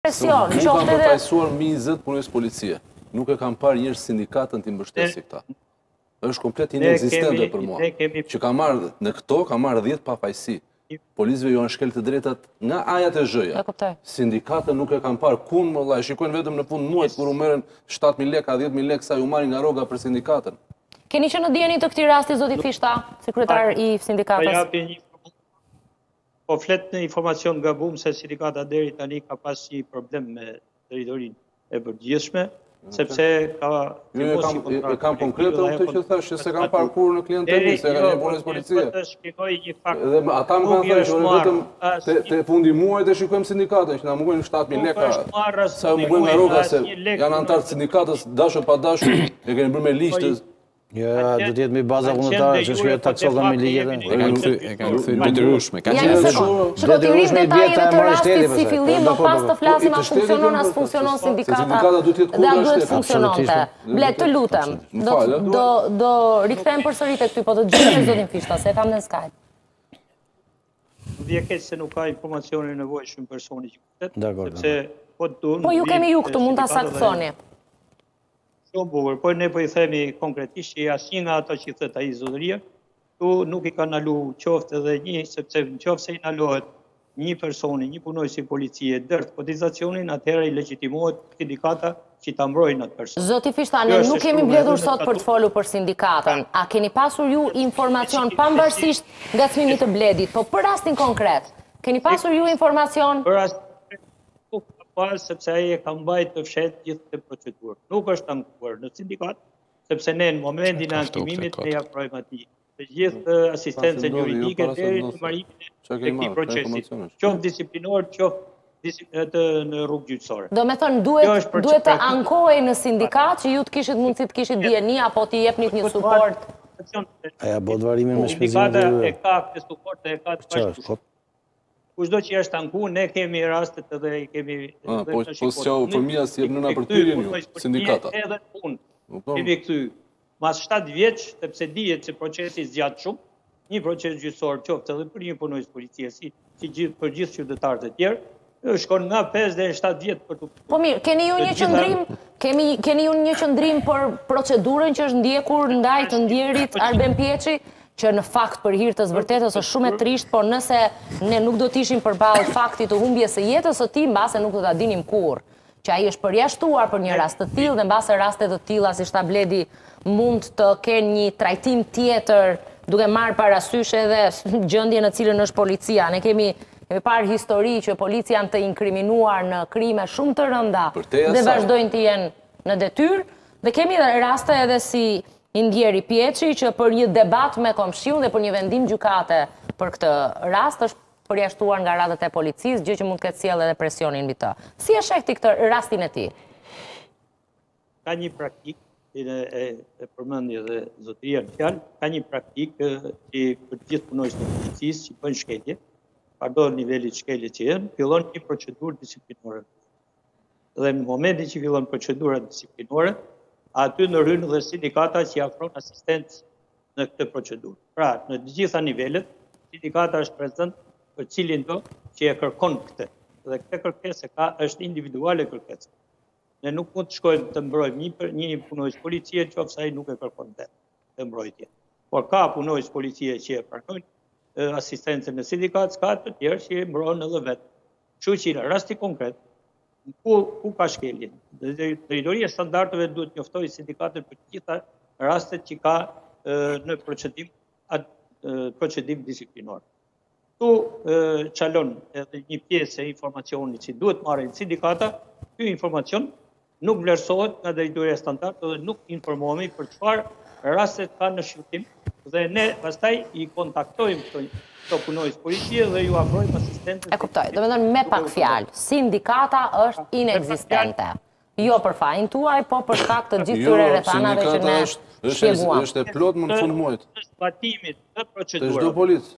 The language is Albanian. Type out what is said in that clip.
profesion. Unë kam përfaqësuar mbi 20 punojës policie. Nuk e kam parë njërë sindikatën të mbështesi këta. Është komplet inexistente për mua. Që kam marrë në këto, kam marrë 10 pafajësi. Policëve janë shkel të drejtat nga ajat e zhëja. Sindikatën nuk e kam parë. Kun më vllai, shikojnë vetëm në fund muajit kur u merren 7.000 lekë, 10.000 lekë sa ju marrin nga rroga për sindikatën. Keni që në dieni të këtij rasti, zoti Fishta, sekretar i sindikatës? Po flet në informacion gabum se sindikata deri tani ka pas një problem me drejtorinë e përgjithshme, sepse ka... E kam konkrete unë të që thashë, se kam parë kur në klienteli, se ka një punës policie. Dhe ata më kanë thënë që vetëm të fundi muajt e shikojmë sindikatën, që nga më gojnë 7.000 leka, sa më gojnë nga rroga, se janë antarë të sindikatës, dashur pa dashur, e keni bërë me liqtë. Ja, do t'jetë mi baza vullnetare që shkjo taksova me ligjet. E kanë këthy detyrueshme. Shkotirim detajeve të rastit si fillim, më pas të flasim a funksionon as funksionon sindikata dhe a duhet funksiononte. Ble, të lutem, do rikthejmë përsëri tek ty, po të gjithë zotin Fishta, se e kam në Skype. Vje keq se nuk ka informacione nevojshëm personi që këtë, po ju kemi ju këtu, mund ta saktësoni. Shumë bukur, po ne po i themi konkretisht që asnjë nga ato që thët ai zotëria, tu nuk i ka ndalu qoftë edhe një, sepse në qoftë se i ndalohet një personi, një punojës i policie dërt kotizacionin, atëherë i legjitimohet sindikata që ta mbrojnë atë person. Zoti Fishta, ne nuk kemi mbledhur sot për të folur për sindikatën. A keni pasur ju informacion pavarësisht ngacmimit të Bledit, po për rastin konkret, keni pasur ju informacion? Sepse ai e ka mbajtë të fshetë gjithë të procedurë. Nuk është ankuar në sindikat, sepse ne në momentin e ankimimit ne afrojmë atij të gjithë asistencën juridike deri në marrëdhënien e këtij procesi, qoftë disiplinor, qoftë në rrugë gjyqësore. Do me thënë, duhet të ankohej në sindikat që ju të kishit mundësi të kishit dieni apo të jepnit një suport? Aja bot varimin me shpezimin sindikata e ka këtë suport e ka të pashtu. Kushdo që është anku, ne kemi rastet edhe i kemi... Po s'ja u fëmija si jep nëna për tyrin ju, sindikata. Edhe unë, kemi këty, mas 7 vjeç, sepse dihet që procesi zgjatë shumë, një proces gjyqësor qoftë edhe për një punojës policie, si për gjithë qytetarët e tjerë, shkon nga 5 deri 7 vjet për të... Po mirë, keni ju një qëndrim për procedurën që është ndjekur ndaj të ndjerit Arben Pjeçi, që në fakt për hir të së vërtetës është shumë e trisht, por nëse ne nuk do të ishim përballë faktit të humbjes së jetës së tij, mbase nuk do ta dinim kurrë, që ai është përjashtuar për një rast të tillë dhe mbase raste të tilla si Shtabledi mund të kenë një trajtim tjetër, duke marrë parasysh edhe gjendjen në cilën është policia. Ne kemi parë histori që policia janë të inkriminuar në krime shumë të rënda dhe vazhdojnë të jenë në detyrë, dhe kemi raste edhe si i ndjeri Pjeçi që për një debat me komshiun dhe për një vendim gjykate për këtë rast është përjashtuar nga radhët e policisë, gjë që mund të ketë sjellë edhe presionin mbi të. Si e sheh ti këtë rastin e tij? Ka një praktikë e përmendje dhe zotëria në fjalë, ka një praktikë që për gjithë punojësit të policisë që bëjnë shkelje, pardon nivelit shkelje që janë, fillon një procedurë disiplinore. Dhe në momentin që fillon procedura disiplinore, aty ndërhyjnë dhe sindikata që afron asistencë në këtë procedurë. Pra, në të gjitha nivelet, sindikata është prezent për cilin do që e kërkon këtë. Dhe këtë kërkesë është individuale kërkesë. Ne nuk mund të shkojmë të mbrojmë një punojës policie qoftë se ai nuk e kërkon të mbrojtje. Por ka punojës policie që e pranojnë asistencën në sindikat, ka të tjerë që e mbrohen edhe vetë. Kështu që në rasti konkret, ku ka shkeljen? Drejtoria e standardeve duhet njoftojë sindikatën për të gjitha rastet që ka në procedim disiplinor. Tu çalon edhe një pjesë e informacionit që duhet marrë sindikata, ky informacion nuk vlerësohet nga drejtoria e standardeve dhe nuk informohemi për çfarë rastet ka në shqyrtim dhe ne pastaj i kontaktojmë këto punojës policie dhe ju afrojmë asistencën. E kuptoj, do me thënë me pak fjalë, sindikata është inekzistente. Jo për fajin tuaj, po për shkak të gjithë këtyre rrethanave që ne shpjeguam. Është e plot më në fund muajit. Të zbatimit të procedurës.